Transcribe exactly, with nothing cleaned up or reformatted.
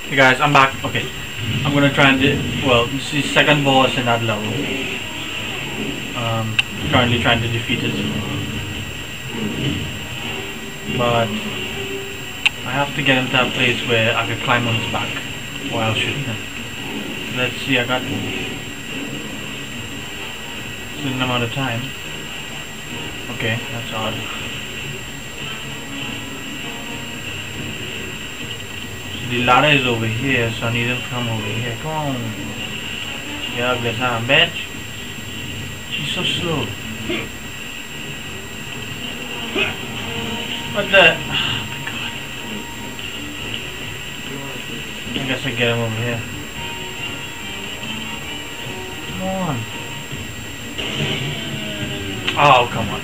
Hey guys, I'm back. Okay, I'm gonna try and de well, this is second boss in that level. Um, currently trying to defeat it, but I have to get him to a place where I can climb on his back while shooting him. Let's see. I got a certain amount of time. Okay, that's odd. The ladder is over here, so I need him to come over here. Come on. You ugly son, bitch. She's so slow. What the? Oh my god. I guess I get him over here. Come on. Oh, come on.